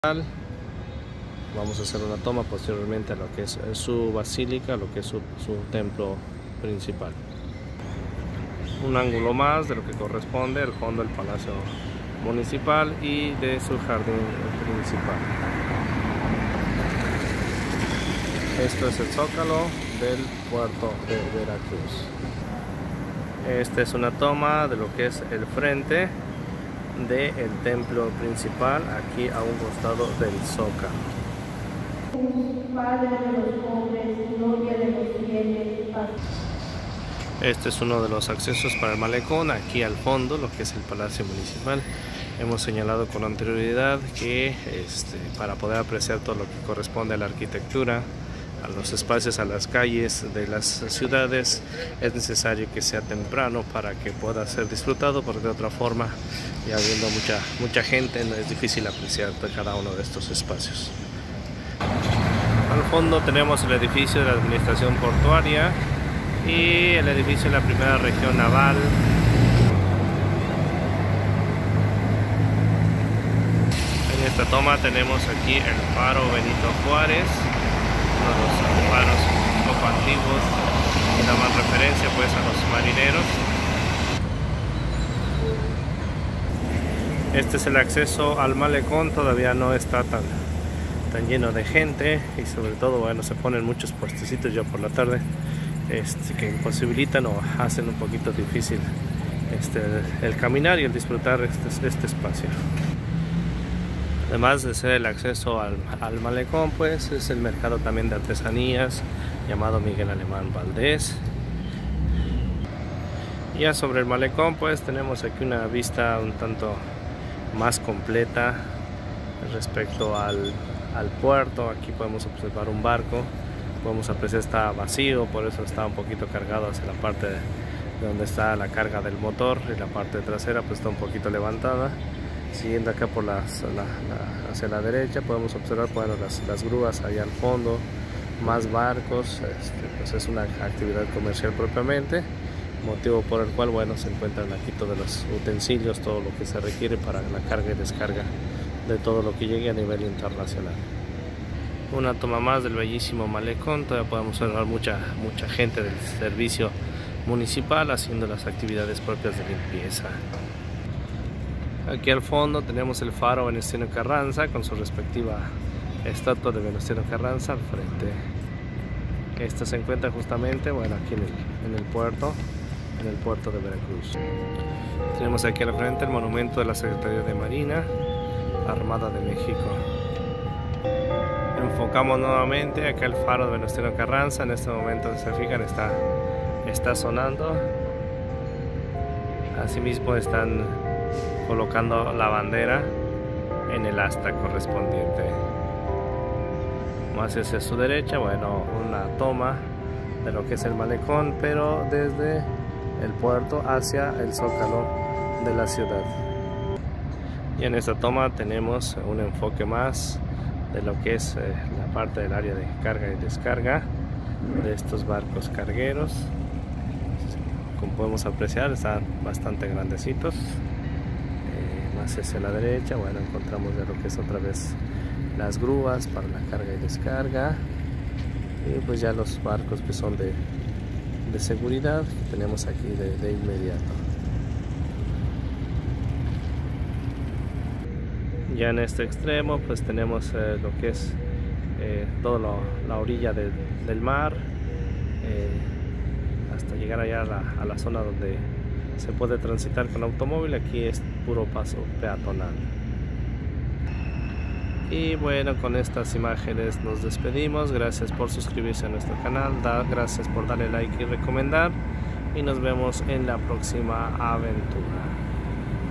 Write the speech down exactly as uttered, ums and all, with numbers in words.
Vamos a hacer una toma posteriormente a lo que es su basílica, lo que es su, su templo principal. Un ángulo más de lo que corresponde al fondo del Palacio Municipal y de su jardín principal. Esto es el Zócalo del puerto de Veracruz. Esta es una toma de lo que es el frente del templo principal, aquí a un costado del Zócalo. Padre de los pobres, gloria de los fieles. Este es uno de los accesos para el malecón, aquí al fondo, lo que es el Palacio Municipal. Hemos señalado con anterioridad que este, para poder apreciar todo lo que corresponde a la arquitectura, a los espacios, a las calles de las ciudades, es necesario que sea temprano para que pueda ser disfrutado, porque de otra forma, ya viendo mucha, mucha gente, no es difícil apreciar cada uno de estos espacios. Al fondo tenemos el edificio de la Administración Portuaria y el edificio de la Primera Región Naval. En esta toma tenemos aquí el faro Benito Juárez, uno de los faros un poco antiguos y da más referencia pues a los marineros. Este es el acceso al malecón, todavía no está tan, tan lleno de gente y sobre todo bueno, se ponen muchos puestecitos ya por la tarde este, que imposibilitan o hacen un poquito difícil este, el caminar y el disfrutar este, este espacio. Además de ser el acceso al, al malecón, pues es el mercado también de artesanías llamado Miguel Alemán Valdés. Ya sobre el malecón pues tenemos aquí una vista un tanto más completa respecto al, al puerto. Aquí podemos observar un barco, podemos apreciar está vacío, por eso está un poquito cargado hacia la parte de donde está la carga del motor, y la parte trasera pues está un poquito levantada. Siguiendo acá por las, la, la, hacia la derecha podemos observar bueno, las, las grúas allá al fondo, más barcos, este, pues es una actividad comercial propiamente, motivo por el cual bueno, se encuentran aquí todos los utensilios, todo lo que se requiere para la carga y descarga de todo lo que llegue a nivel internacional. Una toma más del bellísimo malecón, todavía podemos observar mucha, mucha gente del servicio municipal haciendo las actividades propias de limpieza. Aquí al fondo tenemos el faro Venustiano Carranza con su respectiva estatua de Venustiano Carranza al frente. Esta se encuentra justamente bueno, aquí en el, en el puerto, en el puerto de Veracruz. Tenemos aquí al frente el monumento de la Secretaría de Marina, Armada de México. Enfocamos nuevamente acá el faro de Venustiano Carranza. En este momento, si se fijan, está, está sonando. Asimismo están colocando la bandera en el asta correspondiente. Más hacia su derecha, bueno, una toma de lo que es el malecón, pero desde el puerto hacia el zócalo de la ciudad. Y en esta toma tenemos un enfoque más de lo que es eh, la parte del área de carga y descarga de estos barcos cargueros. Como podemos apreciar, están bastante grandecitos. Más hacia la derecha, bueno, encontramos de lo que es otra vez las grúas para la carga y descarga, y pues ya los barcos que son de, de seguridad que tenemos aquí de, de inmediato. Ya en este extremo pues tenemos eh, lo que es eh, toda la orilla de, del mar, eh, hasta llegar allá a la, a la zona donde se puede transitar con automóvil. Aquí es puro paso peatonal. Y bueno, con estas imágenes nos despedimos. Gracias por suscribirse a nuestro canal, da, gracias por darle like y recomendar, y nos vemos en la próxima aventura.